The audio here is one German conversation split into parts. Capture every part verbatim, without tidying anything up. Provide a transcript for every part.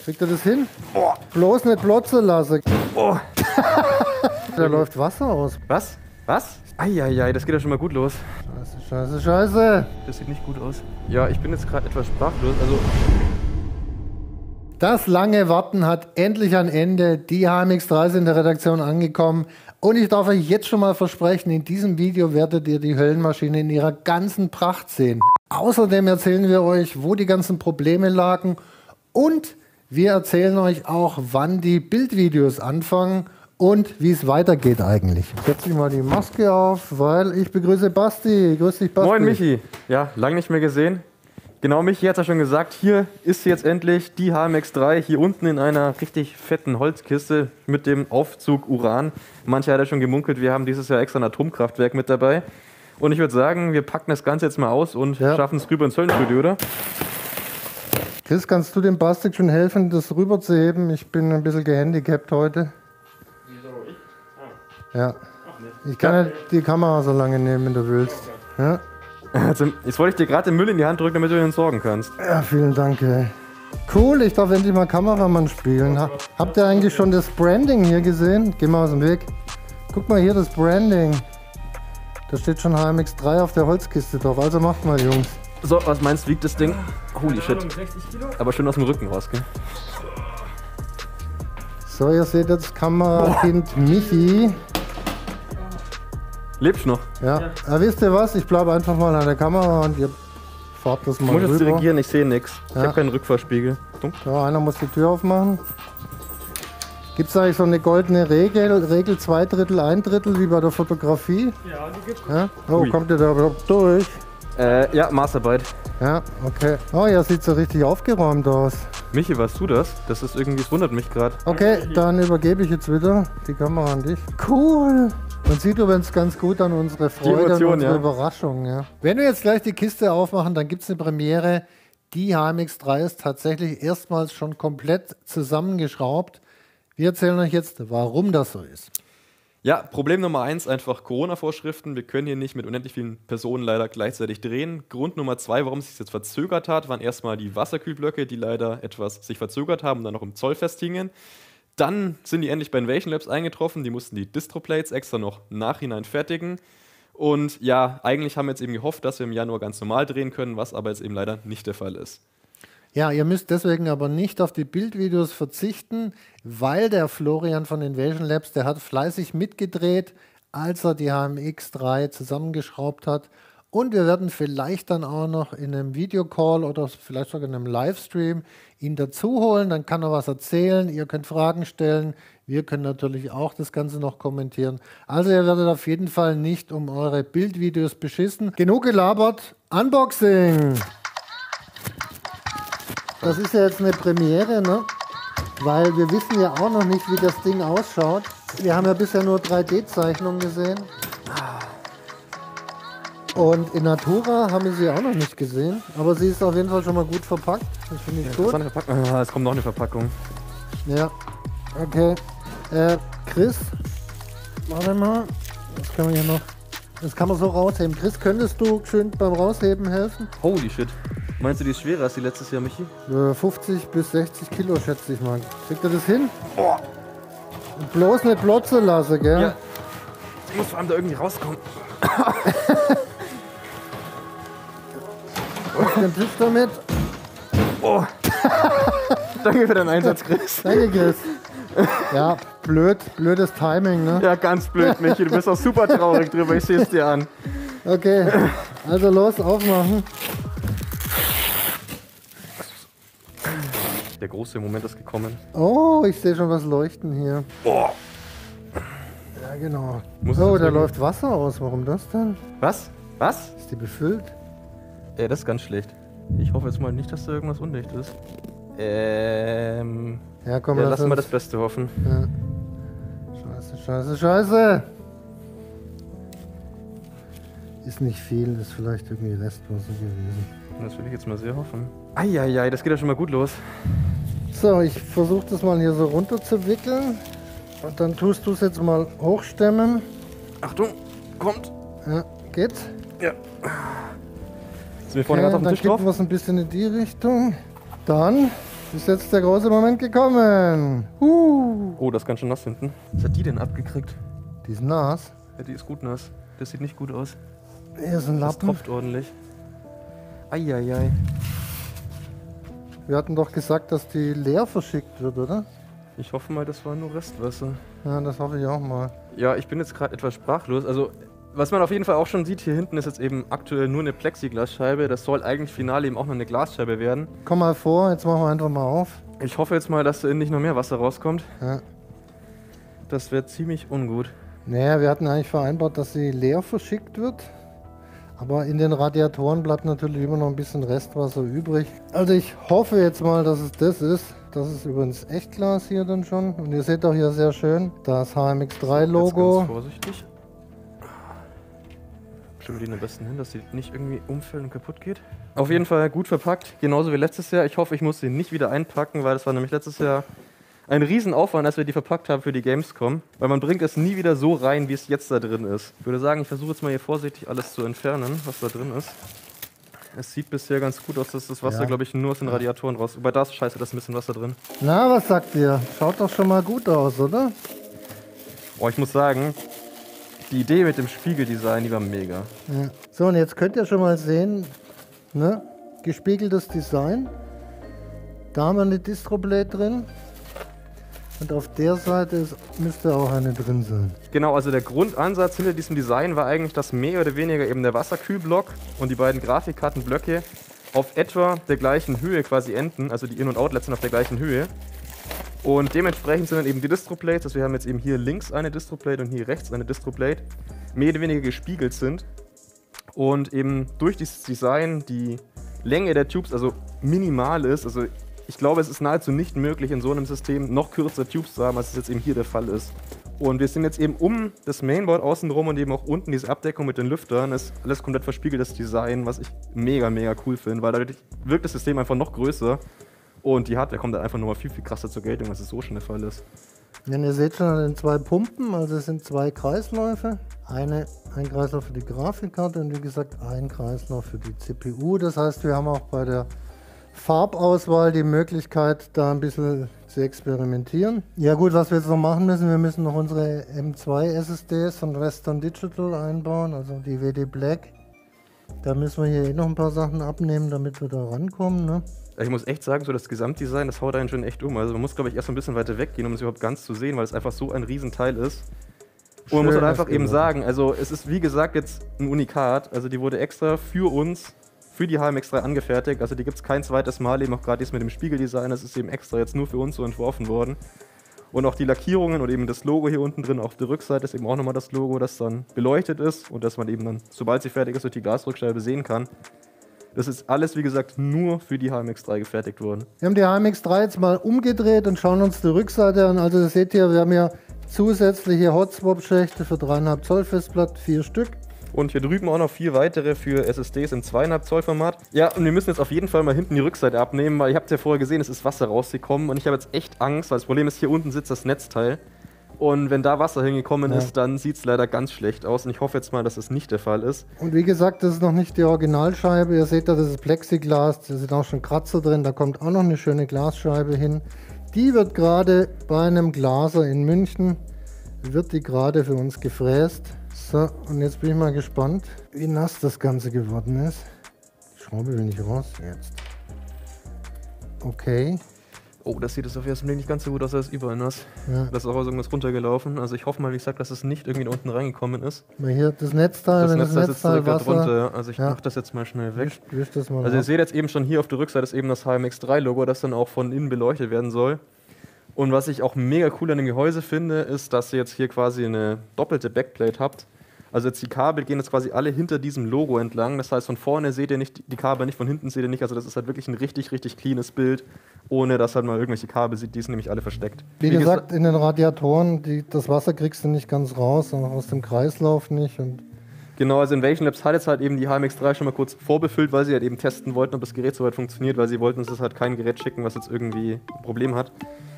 Kriegt er das hin? Oh. Bloß nicht plotzen lassen. Oh. Da läuft Wasser aus. Was? Was? Eieiei, das geht ja schon mal gut los. Scheiße, scheiße, scheiße. Das sieht nicht gut aus. Ja, ich bin jetzt gerade etwas sprachlos. Also das lange Warten hat endlich ein Ende. Die H M X drei ist in der Redaktion angekommen. Und ich darf euch jetzt schon mal versprechen, in diesem Video werdet ihr die Höllenmaschine in ihrer ganzen Pracht sehen. Außerdem erzählen wir euch, wo die ganzen Probleme lagen. Und wir erzählen euch auch, wann die Bildvideos anfangen und wie es weitergeht eigentlich. Ich setze mal die Maske auf, weil ich begrüße Basti. Grüß dich, Basti. Moin, Michi. Ja, lange nicht mehr gesehen. Genau, Michi hat ja schon gesagt, hier ist jetzt endlich die H M X drei, hier unten in einer richtig fetten Holzkiste mit dem Aufzug Uran. Manche hat ja schon gemunkelt, wir haben dieses Jahr extra ein Atomkraftwerk mit dabei. Und ich würde sagen, wir packen das Ganze jetzt mal aus und ja. schaffen es rüber ins Höllenstudio, oder? Chris, kannst du dem Basti schon helfen, das rüberzuheben? Ich bin ein bisschen gehandicapt heute. Wieso? Ich? Ah. Ja. Ach, ich kann ja. ja die Kamera so lange nehmen, wenn du willst. Ja. Also, jetzt wollte ich dir gerade den Müll in die Hand drücken, damit du ihn entsorgen kannst. Ja, vielen Dank. Ey. Cool, ich darf endlich mal Kameramann spielen. Ha Habt ihr eigentlich schon das Branding hier gesehen? Geh mal aus dem Weg. Guck mal hier, das Branding. Da steht schon H M X drei auf der Holzkiste drauf. Also macht mal, Jungs. So, was meinst du, wiegt das Ding? Holy shit. Aber schön aus dem Rücken raus, gell? So, ihr seht jetzt Kamerakind oh. Michi. Lebst noch? Ja. ja. ja. Wisst ihr was? Ich bleibe einfach mal an der Kamera und ihr fahrt das mal rüber. Ich muss jetzt dirigieren, ich sehe nichts. Ich ja. habe keinen Rückfahrspiegel. So, einer muss die Tür aufmachen. Gibt es eigentlich so eine goldene Regel, Regel zwei Drittel, ein Drittel, wie bei der Fotografie? Ja, die gibt es. Ja? Oh, Ui. Kommt ihr da überhaupt durch? Äh, ja, Maßarbeit. Ja, okay. Oh ja, sieht so richtig aufgeräumt aus. Michi, warst du das? Das ist irgendwie, das wundert mich gerade. Okay, dann übergebe ich jetzt wieder die Kamera an dich. Cool! Man sieht übrigens ganz gut an unsere Freude Emotion, und unsere ja. Überraschung. Ja. Wenn wir jetzt gleich die Kiste aufmachen, dann gibt es eine Premiere. Die H M X drei ist tatsächlich erstmals schon komplett zusammengeschraubt. Wir erzählen euch jetzt, warum das so ist. Ja, Problem Nummer eins, einfach Corona-Vorschriften. Wir können hier nicht mit unendlich vielen Personen leider gleichzeitig drehen. Grund Nummer zwei, warum es sich jetzt verzögert hat, waren erstmal die Wasserkühlblöcke, die leider etwas sich verzögert haben und dann noch im Zoll festhingen. Dann sind die endlich bei Invasion Labs eingetroffen, die mussten die Distroplates extra noch im Nachhinein fertigen. Und ja, eigentlich haben wir jetzt eben gehofft, dass wir im Januar ganz normal drehen können, was aber jetzt eben leider nicht der Fall ist. Ja, ihr müsst deswegen aber nicht auf die Bildvideos verzichten, weil der Florian von Invasion Labs, der hat fleißig mitgedreht, als er die H M X drei zusammengeschraubt hat. Und wir werden vielleicht dann auch noch in einem Videocall oder vielleicht sogar in einem Livestream ihn dazu holen. Dann kann er was erzählen, ihr könnt Fragen stellen. Wir können natürlich auch das Ganze noch kommentieren. Also ihr werdet auf jeden Fall nicht um eure Bildvideos beschissen. Genug gelabert, Unboxing! Das ist ja jetzt eine Premiere, ne? Weil wir wissen ja auch noch nicht, wie das Ding ausschaut. Wir haben ja bisher nur drei D-Zeichnungen gesehen. Und in Natura haben wir sie auch noch nicht gesehen. Aber sie ist auf jeden Fall schon mal gut verpackt. Das finde ich ja, gut. Ah, es kommt noch eine Verpackung. Ja, okay. Äh, Chris, warte mal. Das kann man hier noch. Das kann man so rausheben. Chris, könntest du schön beim Rausheben helfen? Holy shit. Meinst du, die ist schwerer als die letztes Jahr, Michi? fünfzig bis sechzig Kilo, schätze ich mal. Kriegt er das hin? Oh. Und bloß nicht plotzen lassen, gell? Ja. Ich muss vor allem da irgendwie rauskommen. Auf den Tisch damit. Oh. Danke für deinen Einsatz, Chris. Danke, Chris. Ja, blöd, blödes Timing, ne? Ja, ganz blöd, Michi. Du bist auch super traurig drüber, ich sehe es dir an. Okay, also los, aufmachen. Der große Moment ist gekommen. Oh, ich sehe schon was leuchten hier. Oh. Ja, genau. Muss oh, da läuft Wasser aus. Warum das denn? Was? Was? Ist die befüllt? Ja, das ist ganz schlecht. Ich hoffe jetzt mal nicht, dass da irgendwas undicht ist. Ähm... Ja, komm, ja, lass lassen wir das Beste hoffen. Ja. Scheiße, scheiße, scheiße! Ist nicht viel, ist vielleicht irgendwie Restwasser gewesen. Das will ich jetzt mal sehr hoffen. Eieiei, das geht ja schon mal gut los. So, ich versuche das mal hier so runter zu wickeln. Und dann tust du es jetzt mal hochstemmen. Achtung, kommt. Ja, geht? Ja. Sind wir vorne okay, ganz auf dem dann Tisch drauf? Dann kippen wir es ein bisschen in die Richtung. Dann Ist jetzt der große Moment gekommen. Uh. Oh, das ist ganz schön nass hinten. Was hat die denn abgekriegt? Die ist nass. Ja, die ist gut nass. Das sieht nicht gut aus. Hier ist ein Das Lappen. tropft ordentlich. Eieiei. Wir hatten doch gesagt, dass die leer verschickt wird, oder? Ich hoffe mal, das war nur Restwasser. Ja, das hoffe ich auch mal. Ja, ich bin jetzt gerade etwas sprachlos. Also, was man auf jeden Fall auch schon sieht, hier hinten ist jetzt eben aktuell nur eine Plexiglasscheibe. Das soll eigentlich final eben auch noch eine Glasscheibe werden. Komm mal vor, jetzt machen wir einfach mal auf. Ich hoffe jetzt mal, dass da innen nicht noch mehr Wasser rauskommt. Ja. Das wäre ziemlich ungut. Naja, wir hatten eigentlich vereinbart, dass sie leer verschickt wird. Aber in den Radiatoren bleibt natürlich immer noch ein bisschen Restwasser übrig. Also ich hoffe jetzt mal, dass es das ist. Das ist übrigens Echtglas hier dann schon. Und ihr seht auch hier sehr schön das H M X drei Logo. Ganz vorsichtig. Schieben wir die am besten hin, dass sie nicht irgendwie umfällt und kaputt geht. Auf jeden Fall gut verpackt, genauso wie letztes Jahr. Ich hoffe, ich muss sie nicht wieder einpacken, weil das war nämlich letztes Jahr ein Riesenaufwand, als wir die verpackt haben für die Gamescom. Weil man bringt es nie wieder so rein, wie es jetzt da drin ist. Ich würde sagen, ich versuche jetzt mal hier vorsichtig alles zu entfernen, was da drin ist. Es sieht bisher ganz gut aus, dass das Wasser, Ja. glaube ich, nur aus den Radiatoren raus. Wobei da ist scheiße, da ist ein bisschen Wasser drin. Na, was sagt ihr? Schaut doch schon mal gut aus, oder? Oh, ich muss sagen, die Idee mit dem Spiegeldesign, die war mega. Ja. So, und jetzt könnt ihr schon mal sehen, ne? Gespiegeltes Design. Da haben wir eine Distroblade drin. Und auf der Seite ist, müsste auch eine drin sein. Genau, also der Grundansatz hinter diesem Design war eigentlich, dass mehr oder weniger eben der Wasserkühlblock und die beiden Grafikkartenblöcke auf etwa der gleichen Höhe quasi enden, also die In- und Outlets sind auf der gleichen Höhe. Und dementsprechend sind dann eben die Distroblades, also wir haben jetzt eben hier links eine Distroblade und hier rechts eine Distroblade, mehr oder weniger gespiegelt sind. Und eben durch dieses Design die Länge der Tubes also minimal ist, also ich glaube, es ist nahezu nicht möglich, in so einem System noch kürzere Tubes zu haben, als es jetzt eben hier der Fall ist. Und wir sind jetzt eben um das Mainboard außenrum und eben auch unten diese Abdeckung mit den Lüftern. Das ist alles komplett verspiegeltes Design, was ich mega, mega cool finde, weil dadurch wirkt das System einfach noch größer. Und die Hardware kommt dann einfach nochmal viel, viel krasser zur Geltung, als es so schon der Fall ist. Ja, ihr seht schon an den zwei Pumpen, also es sind zwei Kreisläufe. Eine, ein Kreislauf für die Grafikkarte und wie gesagt ein Kreislauf für die C P U. Das heißt, wir haben auch bei der Farbauswahl die Möglichkeit, da ein bisschen zu experimentieren. Ja gut, was wir jetzt noch machen müssen, wir müssen noch unsere M zwei S S Ds von Western Digital einbauen, also die W D Black. Da müssen wir hier eh noch ein paar Sachen abnehmen, damit wir da rankommen. Ne? Ich muss echt sagen, so das Gesamtdesign, das haut einen schon echt um. Also man muss, glaube ich, erst ein bisschen weiter weggehen, um es überhaupt ganz zu sehen, weil es einfach so ein Riesenteil ist. Und man muss halt einfach eben sagen, also es ist wie gesagt jetzt ein Unikat, also die wurde extra für uns, für die H M X drei angefertigt, also die gibt es kein zweites Mal, eben auch gerade jetzt mit dem Spiegeldesign, das ist eben extra jetzt nur für uns so entworfen worden. Und auch die Lackierungen und eben das Logo hier unten drin, auf der Rückseite ist eben auch nochmal das Logo, das dann beleuchtet ist und das man eben dann, sobald sie fertig ist, durch die Glasrückscheibe sehen kann. Das ist alles, wie gesagt, nur für die H M X drei gefertigt worden. Wir haben die H M X drei jetzt mal umgedreht und schauen uns die Rückseite an. Also das seht ihr, wir haben hier zusätzliche Hot-Swap-Schächte für drei Komma fünf Zoll Festplatte, vier Stück. Und hier drüben auch noch vier weitere für S S Ds im zwei Komma fünf Zoll Format. Ja, und wir müssen jetzt auf jeden Fall mal hinten die Rückseite abnehmen, weil ihr habt ja vorher gesehen, es ist Wasser rausgekommen und ich habe jetzt echt Angst, weil das Problem ist, hier unten sitzt das Netzteil. Und wenn da Wasser hingekommen Ja. ist, dann sieht es leider ganz schlecht aus und ich hoffe jetzt mal, dass das nicht der Fall ist. Und wie gesagt, das ist noch nicht die Originalscheibe. Ihr seht da, das ist Plexiglas, da sind auch schon Kratzer drin, da kommt auch noch eine schöne Glasscheibe hin. Die wird gerade bei einem Glaser in München, wird die gerade für uns gefräst. So, und jetzt bin ich mal gespannt, wie nass das Ganze geworden ist. Die Schraube will nicht raus jetzt. Okay. Oh, das sieht jetzt auf den ersten Blick nicht ganz so gut aus, als überall nass. Ja. Das ist auch irgendwas runtergelaufen. Also ich hoffe mal, wie gesagt, dass es nicht irgendwie da unten reingekommen ist. Mal hier das Netzteil, Das wenn Netzteil das sitzt Netzteil direkt da Wasser... drunter. Ja. Also ich Ja. mache das jetzt mal schnell weg. Wisch, wisch das mal Also ihr ab. seht jetzt eben schon hier auf der Rückseite ist eben das H M X drei Logo, das dann auch von innen beleuchtet werden soll. Und was ich auch mega cool an dem Gehäuse finde, ist, dass ihr jetzt hier quasi eine doppelte Backplate habt. Also jetzt die Kabel gehen jetzt quasi alle hinter diesem Logo entlang. Das heißt, von vorne seht ihr nicht die Kabel, nicht von hinten seht ihr nicht. Also das ist halt wirklich ein richtig, richtig cleanes Bild, ohne dass halt mal irgendwelche Kabel sieht. Die sind nämlich alle versteckt. Wie, Wie gesagt, gesagt, in den Radiatoren, die, das Wasser kriegst du nicht ganz raus, auch aus dem Kreislauf nicht. Und genau, also Invasion Labs hat jetzt halt eben die H M X drei schon mal kurz vorbefüllt, weil sie halt eben testen wollten, ob das Gerät soweit funktioniert, weil sie wollten uns das halt kein Gerät schicken, was jetzt irgendwie ein Problem hat.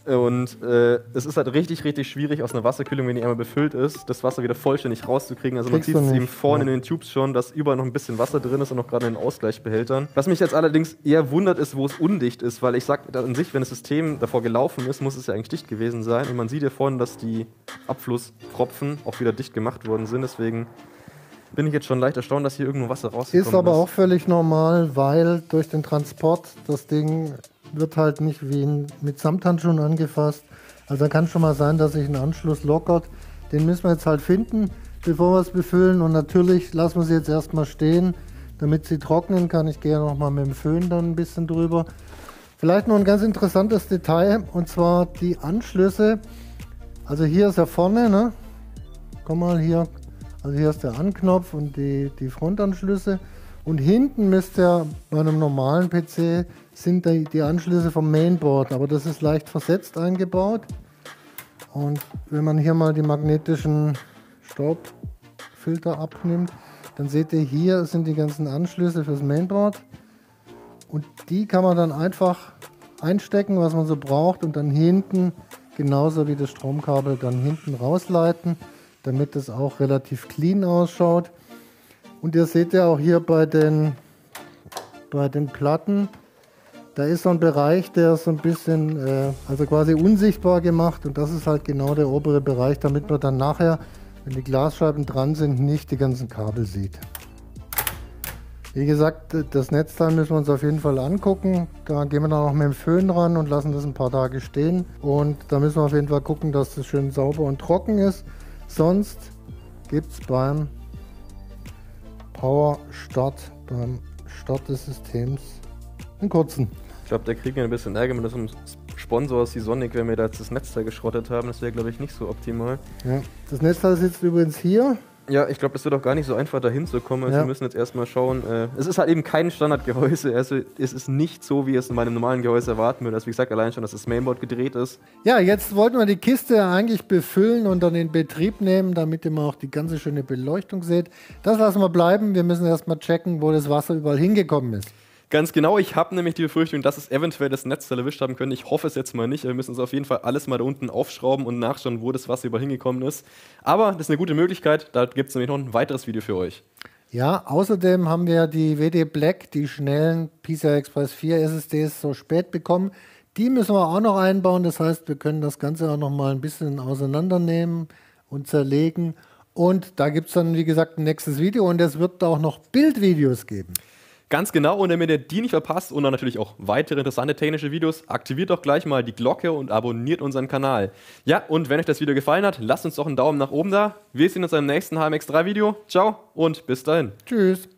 Und äh, es ist halt richtig, richtig schwierig aus einer Wasserkühlung, wenn die einmal befüllt ist, das Wasser wieder vollständig rauszukriegen. Also Kriegst man sieht du es eben nicht, vorne ja. in den Tubes schon, dass überall noch ein bisschen Wasser drin ist und noch gerade in den Ausgleichsbehältern. Was mich jetzt allerdings eher wundert, ist, wo es undicht ist, weil ich sag an sich, wenn das System davor gelaufen ist, muss es ja eigentlich dicht gewesen sein. Und man sieht ja vorne, dass die Abflusstropfen auch wieder dicht gemacht worden sind. Deswegen bin ich jetzt schon leicht erstaunt, dass hier irgendwo Wasser rausgekommen ist. Ist aber auch völlig normal, weil durch den Transport das Ding wird halt nicht wie ein, mit Samthandschuhen angefasst. Also da kann schon mal sein, dass sich ein Anschluss lockert. Den müssen wir jetzt halt finden, bevor wir es befüllen. Und natürlich lassen wir sie jetzt erstmal stehen, damit sie trocknen kann. Ich gehe noch mal mit dem Föhn dann ein bisschen drüber. Vielleicht noch ein ganz interessantes Detail, und zwar die Anschlüsse. Also hier ist ja vorne, ne? Komm mal hier. Also hier ist der Anknopf und die, die Frontanschlüsse. Und hinten müsste ja bei einem normalen P C sind die, die Anschlüsse vom Mainboard, aber das ist leicht versetzt eingebaut. Und wenn man hier mal die magnetischen Staubfilter abnimmt, dann seht ihr, hier sind die ganzen Anschlüsse fürs Mainboard. Und die kann man dann einfach einstecken, was man so braucht, und dann hinten, genauso wie das Stromkabel, dann hinten rausleiten, damit es auch relativ clean ausschaut. Und ihr seht ja auch hier bei den, bei den Platten, da ist so ein Bereich, der ist so ein bisschen, äh, also quasi unsichtbar gemacht, und das ist halt genau der obere Bereich, damit man dann nachher, wenn die Glasscheiben dran sind, nicht die ganzen Kabel sieht. Wie gesagt, das Netzteil müssen wir uns auf jeden Fall angucken. Da gehen wir dann auch mit dem Föhn ran und lassen das ein paar Tage stehen. Und da müssen wir auf jeden Fall gucken, dass das schön sauber und trocken ist. Sonst gibt es beim Power Start, beim Start des Systems, einen kurzen. Ich glaube, da kriegen wir ein bisschen Ärger mit unserem Sponsor Seasonic, wenn wir da jetzt das Netzteil geschrottet haben. Das wäre, glaube ich, nicht so optimal. Ja, das Netzteil sitzt übrigens hier. Ja, ich glaube, das wird auch gar nicht so einfach, da hinzukommen. Also Ja. wir müssen jetzt erstmal schauen. Äh, es ist halt eben kein Standardgehäuse. Also es ist nicht so, wie es in meinem normalen Gehäuse erwarten würde. Also wie gesagt, allein schon, dass das Mainboard gedreht ist. Ja, jetzt wollten wir die Kiste eigentlich befüllen und dann in Betrieb nehmen, damit ihr mal auch die ganze schöne Beleuchtung seht. Das lassen wir bleiben. Wir müssen erstmal checken, wo das Wasser überall hingekommen ist. Ganz genau, ich habe nämlich die Befürchtung, dass es eventuell das Netzteil erwischt haben könnte. Ich hoffe es jetzt mal nicht. Wir müssen uns auf jeden Fall alles mal da unten aufschrauben und nachschauen, wo das Wasser überall hingekommen ist. Aber das ist eine gute Möglichkeit. Da gibt es nämlich noch ein weiteres Video für euch. Ja, außerdem haben wir die W D Black, die schnellen P C I Express vier S S Ds so spät bekommen. Die müssen wir auch noch einbauen. Das heißt, wir können das Ganze auch noch mal ein bisschen auseinandernehmen und zerlegen. Und da gibt es dann, wie gesagt, ein nächstes Video, und es wird auch noch Bildvideos geben. Ganz genau, und damit ihr die nicht verpasst und dann natürlich auch weitere interessante technische Videos, aktiviert doch gleich mal die Glocke und abonniert unseren Kanal. Ja, und wenn euch das Video gefallen hat, lasst uns doch einen Daumen nach oben da. Wir sehen uns im nächsten H M X drei Video. Ciao und bis dahin. Tschüss.